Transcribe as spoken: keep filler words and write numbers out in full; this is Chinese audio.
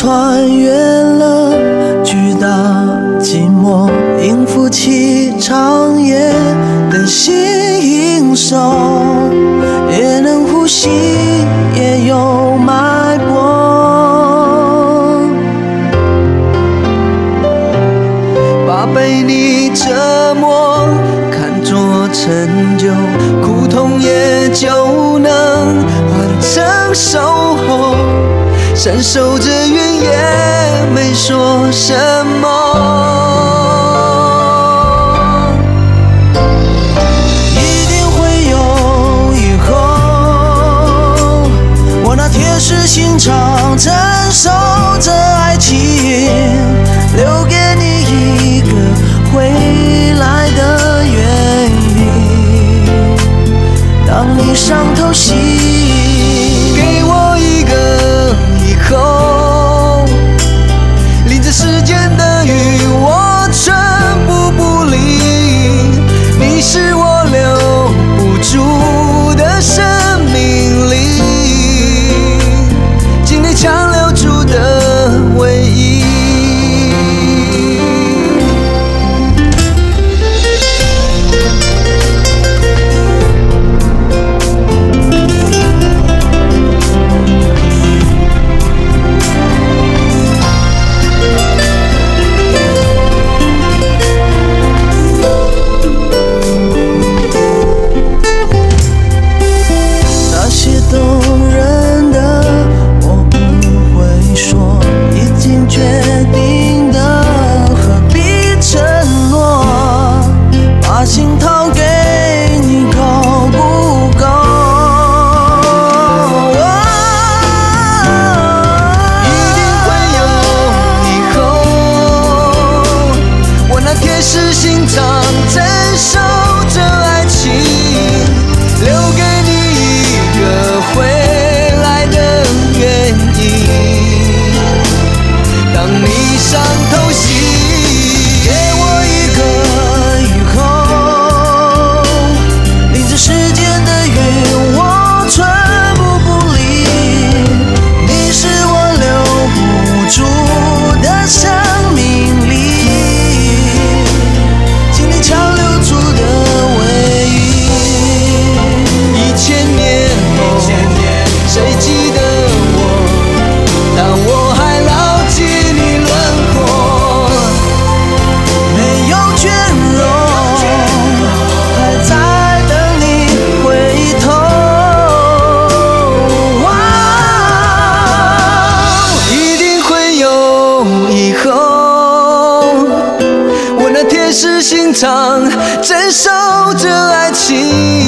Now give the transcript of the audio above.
穿越了巨大寂寞，应付起长夜的心手，也能呼吸，也有脉搏，把被你折磨看作成就，苦痛也就能换成守候，闪守着云也没说什么。一定会有以后，我那铁石心肠承受着爱情，留给你一个回来的原因。当你伤透心，给我一个以后，淋着时间的雨我全部不理，你是我留不住的生命里，尽力强留住的唯一。是心肠，承受着爱情。